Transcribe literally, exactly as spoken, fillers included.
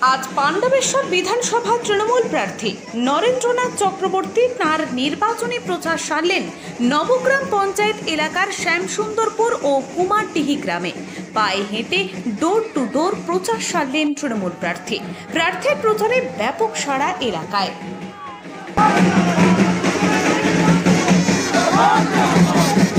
আজ পাণ্ডবেশ্বর বিধানসভা তৃণমূল প্রার্থী নরেন্দ্রনাথ চক্রবর্তী তাঁর নির্বাচনী প্রচার সারলেন নবগ্রাম পঞ্চায়েত এলাকার শ্যামসুন্দরপুর ও কুমারডিহি গ্রামে। পায়ে হেঁটে ডোর টু ডোর প্রচার সারলেন তৃণমূল প্রার্থী। প্রার্থীর প্রচারে ব্যাপক সাড়া এলাকায়।